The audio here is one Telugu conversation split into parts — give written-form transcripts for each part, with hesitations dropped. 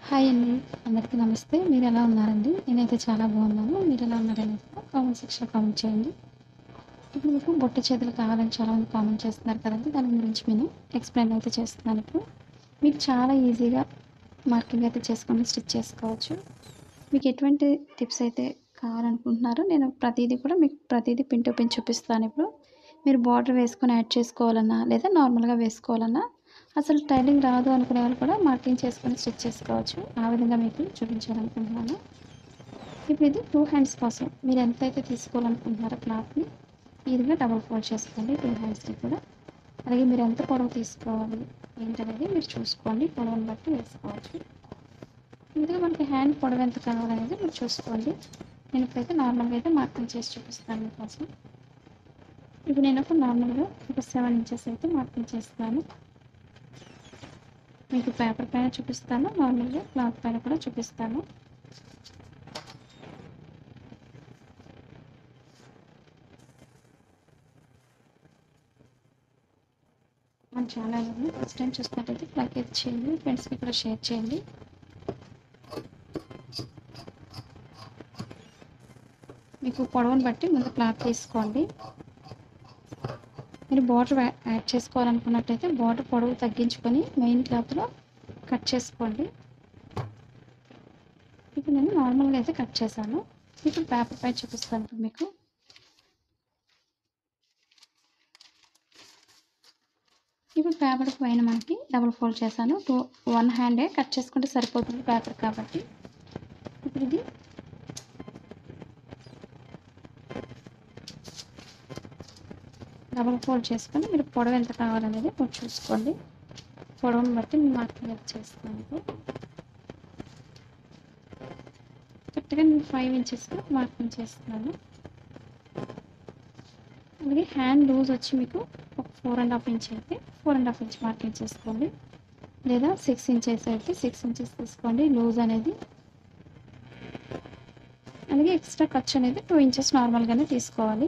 హాయ్ అండి. అందరికీ నమస్తే. మీరెలా ఉన్నారండి? నేనైతే చాలా బాగున్నాను. మీరెలా ఉన్నారనేది కూడా కామెంట్ సెక్షన్‌లో కామెంట్ చేయండి. ఇప్పుడు మీకు బొట్టు చేతులు కావాలని చాలామంది కామెంట్ చేస్తున్నారు కదండీ! దాని గురించి నేను ఎక్స్‌ప్లెయిన్ అయితే చేస్తున్నాను ఇప్పుడు. మీకు చాలా ఈజీగా మార్కింగ్ అయితే చేసుకొని స్టిచ్ చేసుకోవచ్చు. మీకు ఎటువంటి టిప్స్ అయితే కావాలనుకుంటున్నారో నేను ప్రతీదీ పిన్ టు పిన్ చూపిస్తాను ఇప్పుడు. మీరు బార్డర్ వేసుకొని యాడ్ చేసుకోవాలన్నా, లేదా నార్మల్‌గా వేసుకోవాలన్నా, అసలు టైలింగ్ రాదు అనుకునే వాళ్ళు కూడా మార్కింగ్ చేసుకొని స్టిచ్ చేసుకోవచ్చు. ఆ విధంగా మీకు చూపించాలనుకుంటున్నాను. ఇప్పుడు ఇది 2 హ్యాండ్స్ కోసం మీరు ఎంతైతే తీసుకోవాలనుకుంటున్నారో క్లాత్‌ని ఈ విధంగా డబుల్ ఫోల్డ్ చేసుకోండి 2 హ్యాండ్స్‌కి కూడా. అలాగే మీరు ఎంత పొడవు తీసుకోవాలి ఏంటనేది మీరు చూసుకోండి. పొడవుని బట్టి వేసుకోవచ్చు. ముందుగా మనకి హ్యాండ్ పొడవు ఎంత కావాలనేది మీరు చూసుకోండి. నేను ఇప్పుడైతే నార్మల్‌గా అయితే మార్కింగ్ చేసి చూపిస్తాను మీకోసం. ఇప్పుడు నేను నార్మల్‌గా ఒక 7 ఇంచెస్ అయితే మార్కింగ్ చేస్తున్నాను. మీకు పేపర్ పైన చూపిస్తాను, నార్మల్‌గా క్లాత్ పైన కూడా చూపిస్తాను. మన ఛానల్‌ని ఫస్ట్ టైం చూసినట్టయితే లైక్ అయితే చేయండి, ఫ్రెండ్స్‌కి కూడా షేర్ చేయండి. మీకు పొడవుని బట్టి ముందు క్లాత్ తీసుకోండి. మీరు బార్డర్ యాడ్ చేసుకోవాలనుకున్నట్టయితే బార్డర్ పొడవు తగ్గించుకొని మెయిన్ క్లాత్‌లో కట్ చేసుకోండి. ఇప్పుడు నేను నార్మల్‌గా అయితే కట్ చేశాను. ఇప్పుడు పేపర్ పై చూపిస్తాను ఇప్పుడు మీకు. ఇప్పుడు పేపర్ పైన మనకి డబుల్ ఫోల్డ్ చేశాను. 1 హ్యాండే కట్ చేసుకుంటే సరిపోతుంది పేపర్ కాబట్టి. ఇప్పుడు ఇది డబుల్ ఫోల్డ్ చేసుకొని మీరు పొడవు ఎంత కావాలనేది మీరు చూసుకోండి. పొడవుని బట్టి నేను మార్కింగ్ చేస్తున్నాను. కరెక్ట్గా నేను 5 ఇంచెస్కి మార్కింగ్ చేస్తున్నాను. అలాగే హ్యాండ్ లూజ్ వచ్చి మీకు ఒక 4.5 ఇంచ్ అయితే 4.5 ఇంచ్ మార్కింగ్ చేసుకోండి. లేదా 6 ఇంచెస్ అయితే 6 ఇంచెస్ తీసుకోండి లూజ్ అనేది. అలాగే ఎక్స్ట్రా ఖర్చు అనేది 2 ఇంచెస్ నార్మల్గానే తీసుకోవాలి.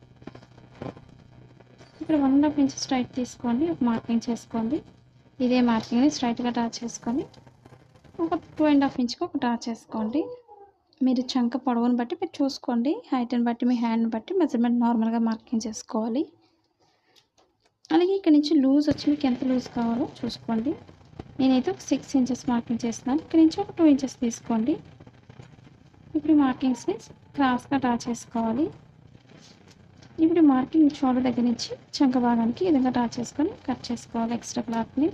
ఇక్కడ 1.5 ఇంచ్ స్ట్రైట్ తీసుకోండి, ఒక మార్కింగ్ చేసుకోండి. ఇదే మార్కింగ్ని స్ట్రైట్గా డ్రా చేసుకొని ఒక 2.5 ఇంచ్కి ఒక డ్రా చేసుకోండి. మీరు చంక పొడవుని బట్టి మీరు చూసుకోండి. హైట్ని బట్టి మీ హ్యాండ్ని బట్టి మెజర్మెంట్ నార్మల్గా మార్కింగ్ చేసుకోవాలి. అలాగే ఇక్కడ నుంచి లూజ్ వచ్చి మీకు ఎంత లూజ్ కావాలో చూసుకోండి. నేనైతే ఒక 6 ఇంచెస్ మార్కింగ్ చేస్తున్నాను. ఇక్కడ నుంచి ఒక 2 ఇంచెస్ తీసుకోండి. ఇప్పుడు ఈ మార్కింగ్స్ని క్రాస్గా డ్రా చేసుకోవాలి. ఇప్పుడు మార్కింగ్ షోల్డర్ దగ్గర నుంచి చంక భాగానికి ఈ విధంగా డ్రా చేసుకొని కట్ చేసుకోవాలి ఎక్స్ట్రా క్లాత్ని.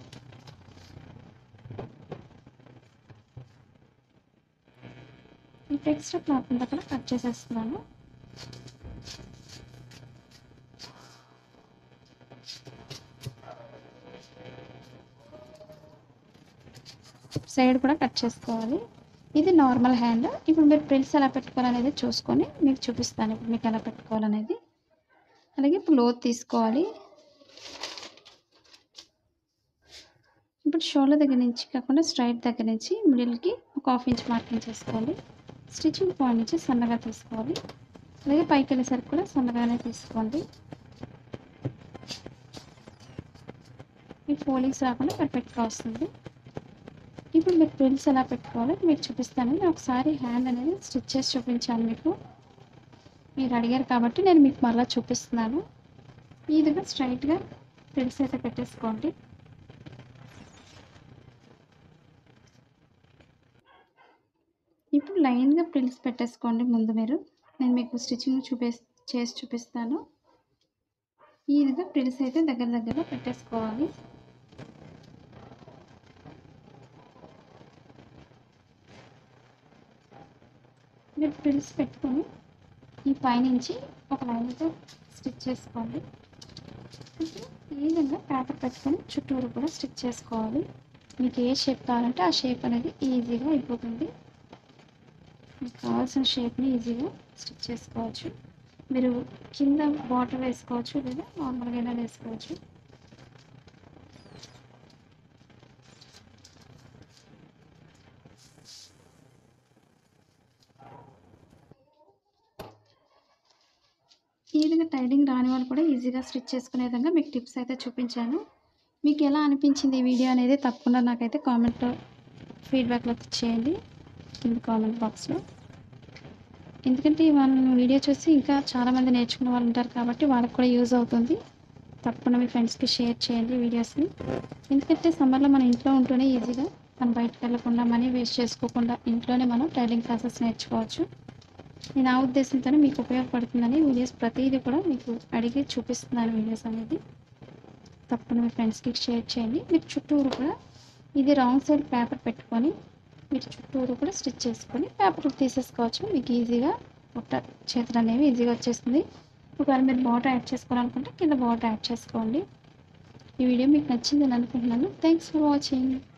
ఇప్పుడు ఎక్స్ట్రా క్లాత్ అంతా కూడా కట్ చేసేస్తున్నాను. సైడ్ కూడా కట్ చేసుకోవాలి. ఇది నార్మల్ హ్యాండ్. ఇప్పుడు మీరు ప్రిల్స్ ఎలా పెట్టుకోవాలనేది చూసుకొని మీకు చూపిస్తాను ఇప్పుడు మీకు ఎలా పెట్టుకోవాలనేది. అలాగే ఇప్పుడు లోతు తీసుకోవాలి. ఇప్పుడు షోల్డర్ దగ్గర నుంచి కాకుండా స్ట్రైట్ దగ్గర నుంచి మిడిల్కి ఒక 1/2 ఇంచ్ మార్కింగ్ చేసుకోవాలి. స్టిచ్చింగ్ పాయింట్ నుంచి సన్నగా తీసుకోవాలి. అలాగే పైకి వెళ్ళేసరికి కూడా సన్నగానే తీసుకోండి. మీ ఫోల్డింగ్స్ రాకుండా పర్ఫెక్ట్గా వస్తుంది. ఇప్పుడు మీరు ప్రిల్స్ ఎలా పెట్టుకోవాలో మీకు చూపిస్తాను. నేను ఒకసారి హ్యాండ్ అనేది స్టిచ్ చేసి చూపించాను మీకు. మీరు అడిగారు కాబట్టి నేను మీకు మళ్ళీ చూపిస్తున్నాను. ఈ విధంగా స్ట్రైట్గా ప్రిల్స్ అయితే పెట్టేసుకోండి. ఇప్పుడు లైన్గా ప్రిల్స్ పెట్టేసుకోండి ముందు మీరు. నేను మీకు స్టిచ్చింగ్ చేసి చూపిస్తాను. ఈ విధంగా ప్రిల్స్ అయితే దగ్గరగా పెట్టేసుకోవాలి. మీరు ప్రిల్స్ పెట్టుకొని ఈ పైనుంచి ఒక లైన్తో స్టిచ్ చేసుకోండి. ఈ విధంగా పేపర్ పెట్టుకొని చుట్టూరు కూడా స్టిచ్ చేసుకోవాలి. మీకు ఏ షేప్ కావాలంటే ఆ షేప్ అనేది ఈజీగా అయిపోతుంది. మీకు కావాల్సిన షేప్ని ఈజీగా స్టిచ్ చేసుకోవచ్చు. మీరు కింద బార్డర్ వేసుకోవచ్చు, లేదా నార్మల్గా వేసుకోవచ్చు. ఈ విధంగా టైలింగ్ రాని వాళ్ళు కూడా ఈజీగా స్టిచ్ చేసుకునే విధంగా మీకు టిప్స్ అయితే చూపించాను. మీకు ఎలా అనిపించింది ఈ వీడియో అనేది తప్పకుండా నాకైతే కామెంట్‌లో ఫీడ్బ్యాక్లో చేయండి కింద కామెంట్ బాక్స్లో. ఎందుకంటే మన వీడియో చూసి ఇంకా చాలామంది నేర్చుకునే వాళ్ళు ఉంటారు కాబట్టి వాళ్ళకి కూడా యూజ్ అవుతుంది. తప్పకుండా మీ ఫ్రెండ్స్కి షేర్ చేయండి వీడియోస్ని. ఎందుకంటే సమ్మర్లో మన ఇంట్లో ఉంటూనే ఈజీగా మనం బయటకు వెళ్ళకుండా మనీ వేస్ట్ చేసుకోకుండా ఇంట్లోనే మనం టైలరింగ్ క్లాసెస్ నేర్చుకోవచ్చు. నేను ఆ ఉద్దేశంతోనే మీకు ఉపయోగపడుతుందని వీడియోస్ ప్రతిదీ కూడా మీకు అడిగి చూపిస్తున్నాను వీడియోస్ అనేది. తప్పకుండా మీ ఫ్రెండ్స్కి షేర్ చేయండి. మీరు చుట్టూరు కూడా ఇది రాంగ్ సైడ్ పేపర్ పెట్టుకొని మీరు చుట్టూరు కూడా స్టిచ్ చేసుకొని పేపర్ తీసేసుకోవచ్చు. మీకు ఈజీగా బుట్ట చేతులు అనేవి ఈజీగా వచ్చేస్తుంది. ఒకవేళ మీరు బార్డర్ యాడ్ చేసుకోవాలనుకుంటే కింద బార్డర్ యాడ్ చేసుకోండి. ఈ వీడియో మీకు నచ్చిందని అనుకుంటున్నాను. Thanks for watching.